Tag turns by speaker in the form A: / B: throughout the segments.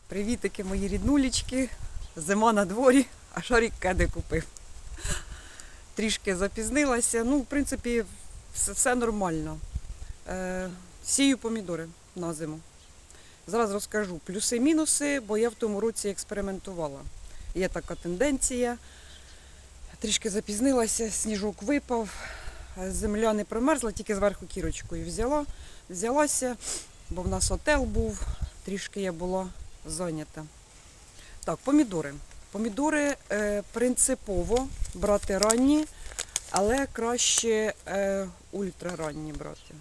A: Привітики, мої ріднулечки. Зима на дворі, а Шарик кеди купив. Трішки запізнилася. Ну, в принципі, все нормально. Сію помідори на зиму. Зараз розкажу плюси-мінуси, бо я в тому році експериментувала. Є така тенденція. Трішки запізнилася, сніжок випав, земля не промерзла, тільки зверху кірочкою взялася, бо в нас отел був, трішки я була зайнята. Так, помідори. Помідори принципово брати ранні, але краще ультраранні брати.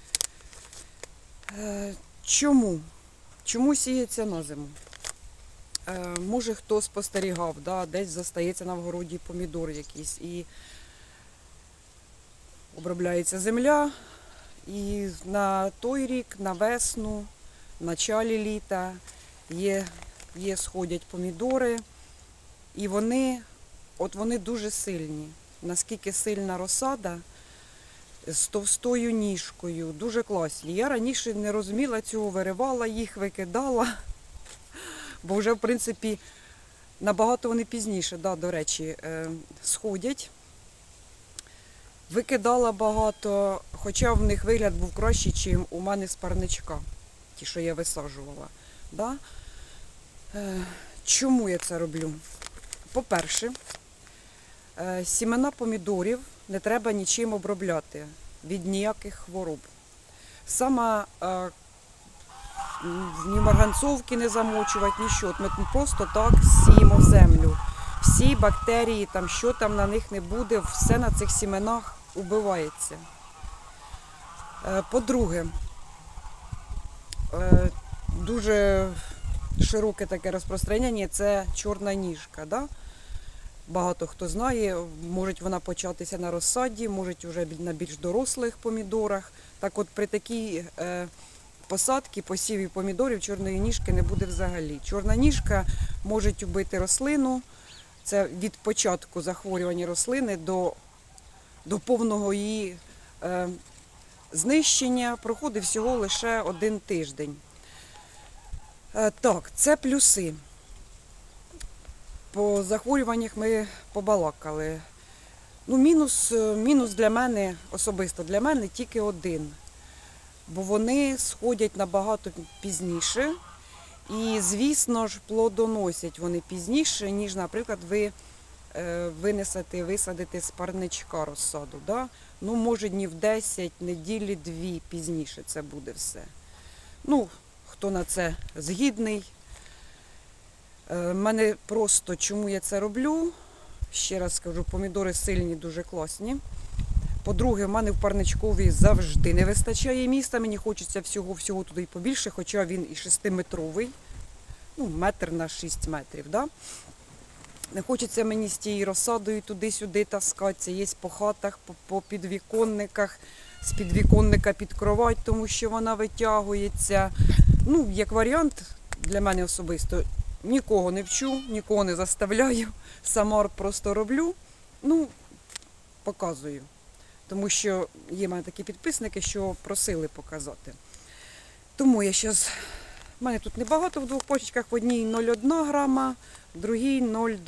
A: Чому? Чому сіється на зиму? Може хто спостерігав, да, десь застається на вгороді помідор якийсь і обробляється земля, і на той рік, на весну, в началі літа сходять помідори, і вони дуже сильні. Наскільки сильна розсада, з товстою ніжкою, дуже класні. Я раніше не розуміла цього, виривала їх, викидала, бо вже, в принципі, набагато вони пізніше, да, до речі, сходять. Викидала багато, хоча в них вигляд був кращий, ніж у мене з парничка, ті, що я висаджувала. Да? Чому я це роблю? По-перше, сімена помідорів не треба нічим обробляти від ніяких хвороб. Саме ні марганцовки не замочувати, нічого. Ми просто так сіємо в землю. Всі бактерії, там, що там на них не буде, все на цих сіменах убивається. По-друге, дуже широке таке розпространення – це чорна ніжка. Да? Багато хто знає, може вона початися на розсаді, може вже на більш дорослих помідорах. Так от при такій посадці, посіві помідорів чорної ніжки не буде взагалі. Чорна ніжка може вбити рослину, це від початку захворювання рослини до повного її знищення проходить всього лише 1 тиждень. Так, це плюси. По захворюваннях ми побалакали. Ну, мінус для мене, особисто для мене, тільки один. Бо вони сходять набагато пізніше. І, звісно ж, плодоносять вони пізніше, ніж, наприклад, ви висадите з парничка розсаду. Да? Ну, може, днів 10, неділі 2 пізніше це буде все. Ну, хто на це згідний. Мене просто, чому я це роблю, ще раз скажу, помідори сильні, дуже класні. По-друге, в мене в парничкові завжди не вистачає міста, мені хочеться всього туди і побільше, хоча він і 6-метровий, ну, метр на 6 метрів, да? Не хочеться мені з тією розсадою туди-сюди таскатися, є по хатах, по підвіконниках, з підвіконника під кровать, тому що вона витягується. Ну, як варіант, для мене особисто, нікого не вчу, нікого не заставляю, сама просто роблю, ну, показую. Тому що є в мене такі підписники, що просили показати. Тому я зараз, в мене тут небагато в 2 пачках, в одній 0,1 грама, в другій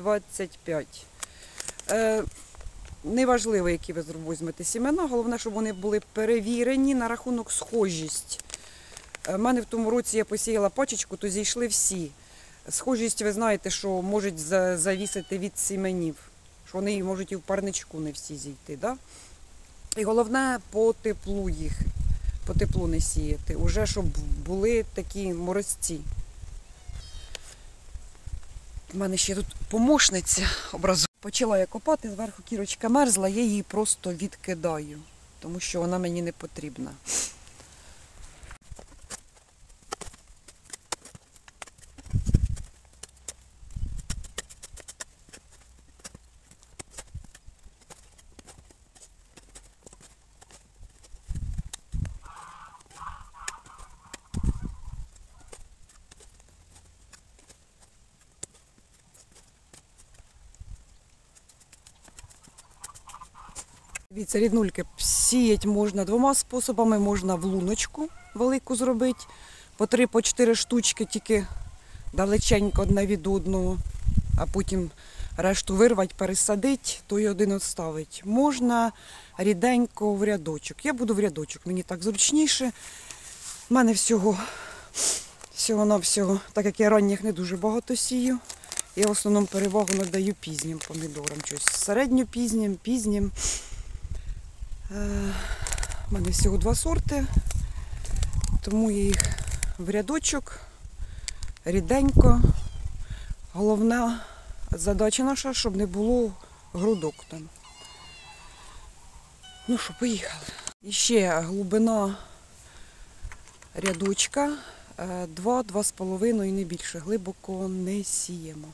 A: 0,25. Неважливо, які ви візьмете сімена, головне, щоб вони були перевірені на рахунок схожість. У мене в тому році я посіяла пачечку, то зійшли всі. Схожість, ви знаєте, що можуть завісити від сіменів, що вони можуть і в парничку не всі зійти. Да? І головне, по теплу їх, по теплу не сіяти, уже щоб були такі морозці. У мене ще тут помощниця образу. Почала я копати, зверху кірочка мерзла, я її просто відкидаю, тому що вона мені не потрібна. Дивіться, ріднульки, сіять можна 2 способами. Можна в луночку велику зробити, по 3-4 штучки, тільки далеченько одне від одного, а потім решту вирвати, пересадити, то й один оставить. Можна ріденько в рядочок. Я буду в рядочок, мені так зручніше. У мене всього-навсього, так як я ранніх не дуже багато сію, я в основному перевагу надаю пізнім помідорам. Щось пізнім. У мене всього 2 сорти, тому я їх в рядочок, ріденько. Головна задача наша, щоб не було грудок там. Ну що, поїхали. І ще глибина рядочка 2-2,5 і не більше. Глибоко не сіємо.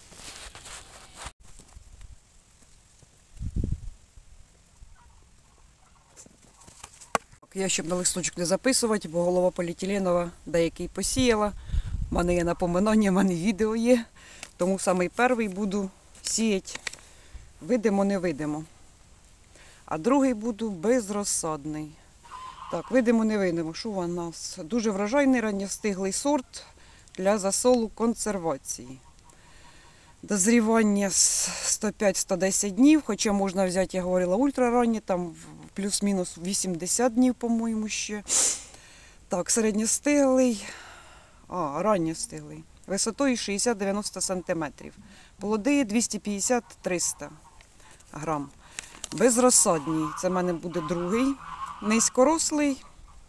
A: Я щоб на листочок не записувати, бо голова поліетиленова деякий посіяла. У мене є напоминання, в мене відео є. Тому самий перший буду сіяти видимо-невидимо. А другий буду безрозсадний. Так, видимо-невидимо. Що у нас? Дуже врожайний ранньостиглий сорт для засолу консервації. Дозрівання 105-110 днів, хоча можна взяти, я говорила, ультраранні, там плюс-мінус 80 днів, по-моєму, ще. Так, середньостиглий, ранньостиглий. Висотою 60-90 см. Плоди 250-300 грам. Безрозсадній. Це в мене буде другий. Низькорослий.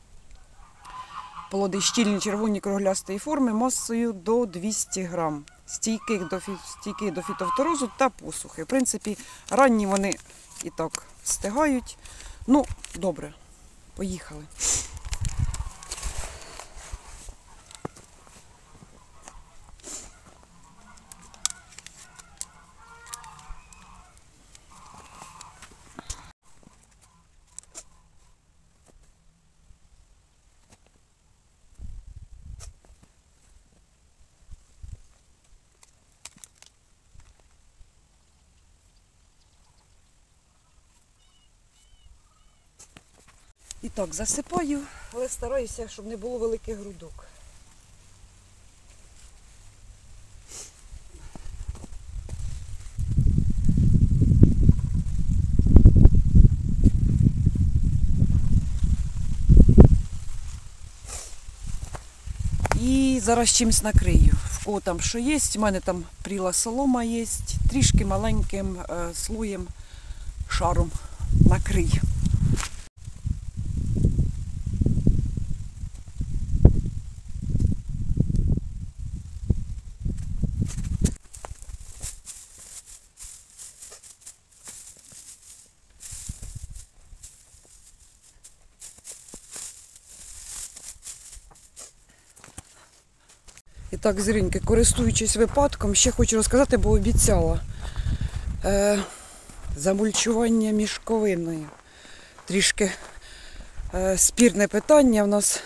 A: Плоди щільні, червоні, круглястої форми, масою до 200 грам. Стійкі до фітофторозу та посухи. В принципі, ранні вони і так встигають. Ну, добре, поїхали. І так, засипаю, але стараюся, щоб не було великих грудок. І зараз чимось накрию. В кого там що є, у мене там пріла солома є, трішки маленьким слоєм, шаром накрию. І так, зріньки, користуючись випадком, ще хочу розказати, бо обіцяла. Замульчування мішковиною. Трішки спірне питання в нас,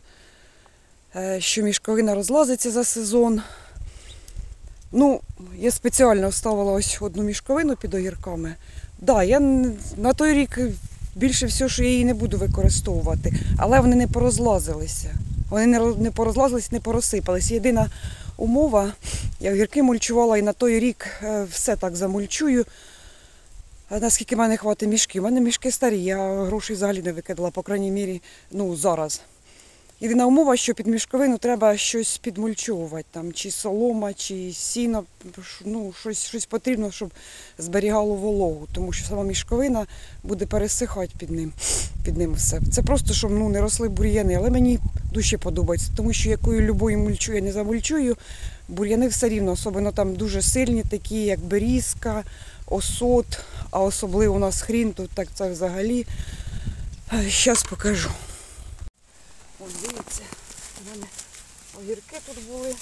A: що мішковина розлазиться за сезон. Ну, я спеціально вставила ось одну мішковину під огірками. Да, я на той рік більше всього, що я її не буду використовувати, але вони не порозлазилися. Вони не порозлазилися, не порозсипалися. Єдина умова, я огірки мульчувала і на той рік все так замульчую, наскільки в мене хватить мішків. У мене мішки старі, я грошей взагалі не викидала, по крайній мірі, ну, зараз. Єдина умова, що під мішковину треба щось підмульчовувати, там, чи солома, чи сіно, ну, щось потрібно, щоб зберігало вологу, тому що сама мішковина буде пересихати під ним все. Це просто, щоб не росли бур'яни, але мені дуже подобається, тому що якою любою мульчу я не замульчую, бур'яни все рівно, особливо там дуже сильні, такі як берізка, осот, а особливо у нас хрін, тут так це взагалі. Зараз покажу. Ось, дивіться, у мене огірки тут були.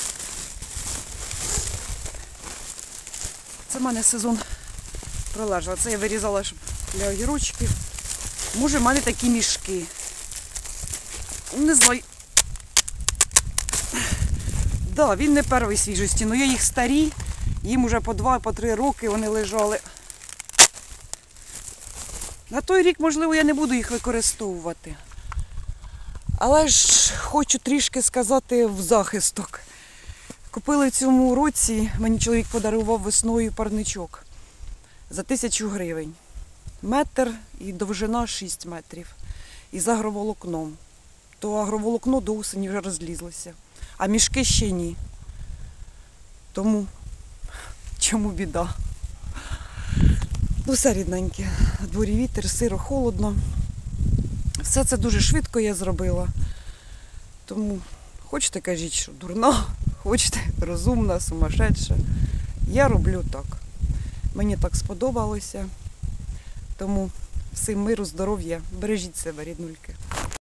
A: Це в мене сезон пролежав. Це я вирізала, щоб для огірочків. Може, в мене такі мішки. Не знаю. Да, він не першої свіжості, але я їх старі. Їм вже по 2-3 роки вони лежали. На той рік, можливо, я не буду їх використовувати. Але ж хочу трішки сказати в захисток. Купили в цьому році, мені чоловік подарував весною парничок за 1000 гривень. Метр і довжина 6 метрів. І з агроволокном. То агроволокно до осені вже розлізлося, а мішки ще ні. Тому чому біда? Ну, все рідненьке. На дворі вітер, сиро, холодно. Все це дуже швидко я зробила. Тому хочете, кажіть, що дурна, хочете, розумна, сумасшедша. Я роблю так. Мені так сподобалося. Тому всім миру, здоров'я, бережіть себе, ріднульки.